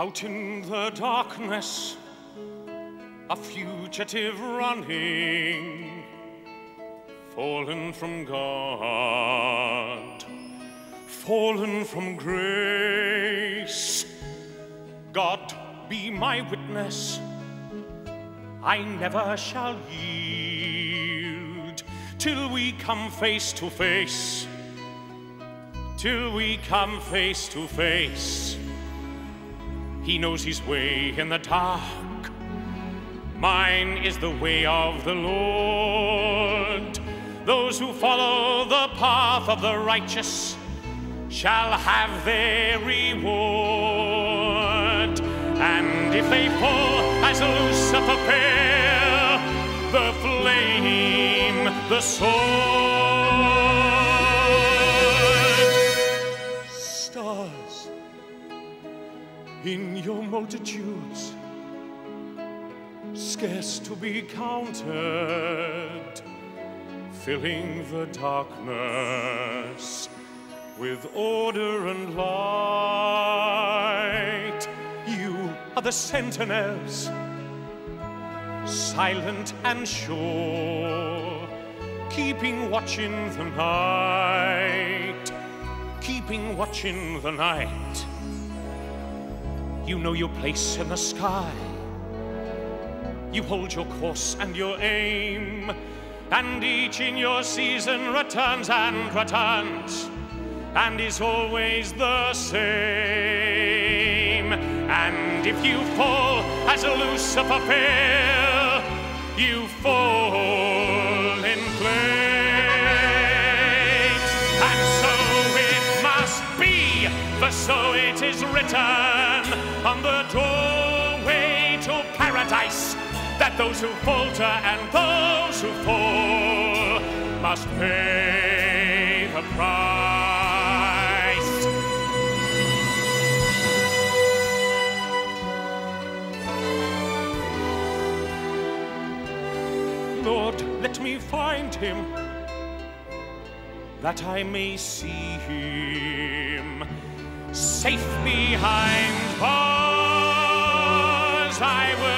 Out in the darkness, a fugitive running, fallen from God, fallen from grace. God be my witness, I never shall yield till we come face to face, till we come face to face. He knows his way in the dark, mine is the way of the Lord. Those who follow the path of the righteous shall have their reward. And if they fall as Lucifer fell, the flame, the sword. Stars in your multitudes, scarce to be counted, filling the darkness with order and light. You are the sentinels, silent and sure, keeping watch in the night, keeping watch in the night. You know your place in the sky, you hold your course and your aim, and each in your season returns and returns, and is always the same. And if you fall as Lucifer fell, you fall in flames. And so it must be, for so it is written on the doorway to paradise, that those who falter and those who fall must pay the price. Lord, let me find him, that I may see him safe behind bars. I will